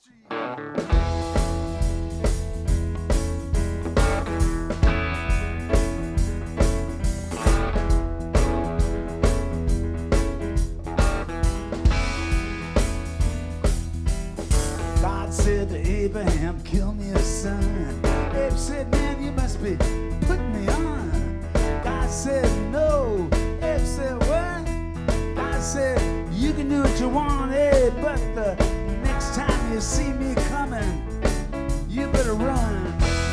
God said to Abraham, kill me a son. Abe said, man, you must be putting me on. God said, no. Abe said, what? God said, you can do what you want, Abe, but the next time you see me coming, you better run.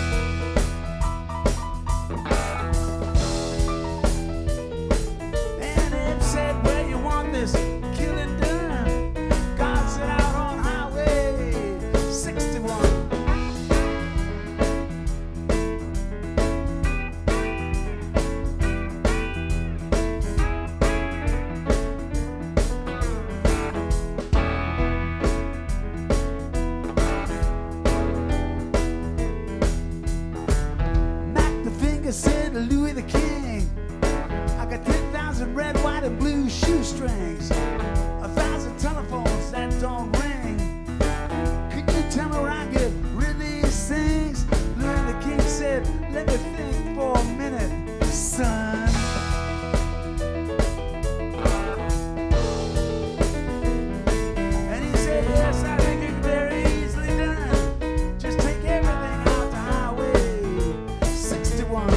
And Abe said, where you want this killing done? God said, out on Highway 61. Said to Louis the King, I got 10,000 red, white, and blue shoestrings, 1,000 telephones that don't ring. Could you tell me where I get rid of these things? Louis the King said, let me think for a minute, son. And he said, yes, I think it's very easily done. Just take everything out to Highway 61.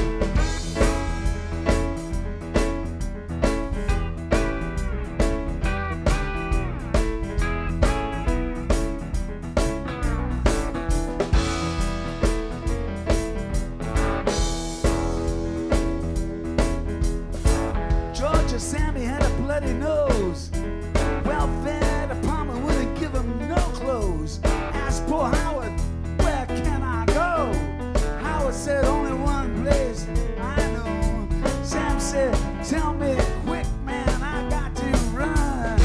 Sammy had a bloody nose, well-fed, a palmer wouldn't give him no clothes. Asked poor Howard, where can I go? Howard said, only one place I know. Sam said, tell me quick, man, I got to run.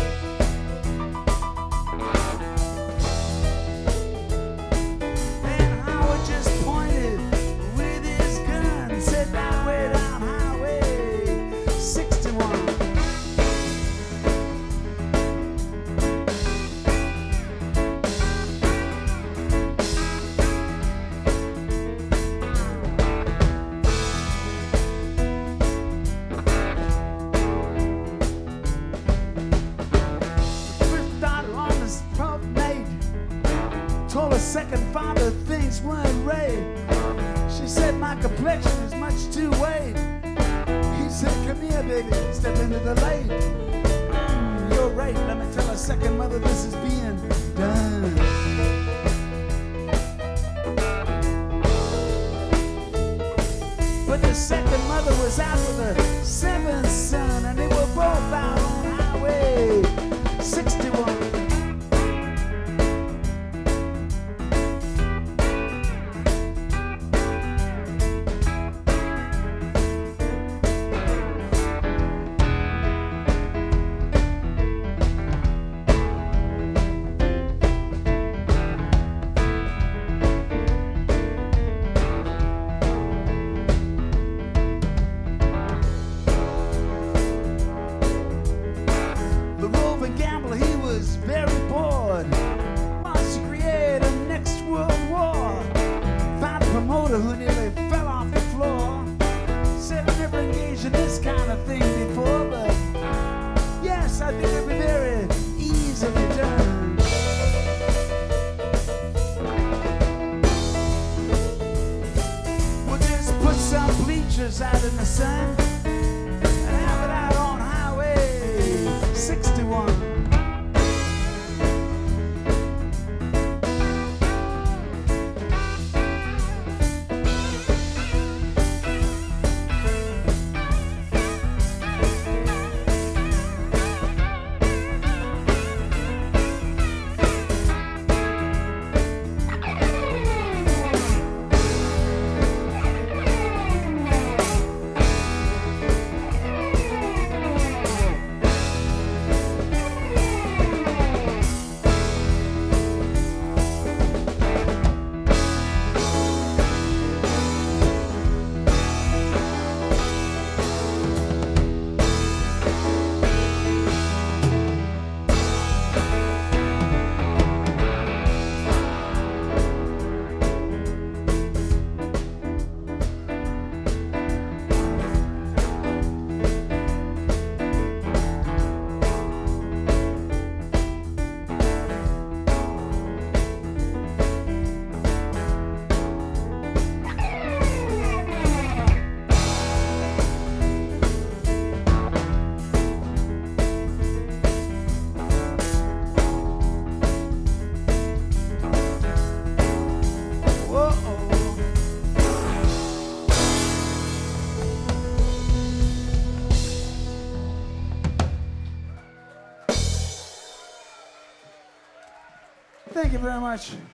And Howard just pointed with his gun and said, that way down Highway 61. First daughter on this pub mate told her second father things weren't right. She said, my complexion is much too white. He said, come here, baby, step into the light. You're right, let me tell her second mother this is being done. But the second mother was out with her seventh son, and they were both out on Highway 61. Who nearly fell off the floor. Said I never engaged in this kind of thing before, but yes, I think it'd be very easily done. We'll just put some bleachers out in the sun and have it out on Highway 61. Thank you very much.